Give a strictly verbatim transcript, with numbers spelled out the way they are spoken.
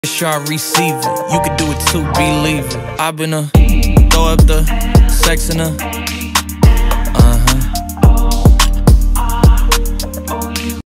Sure I receive it, you could do it too, believe it. I've been a throw up the sex in a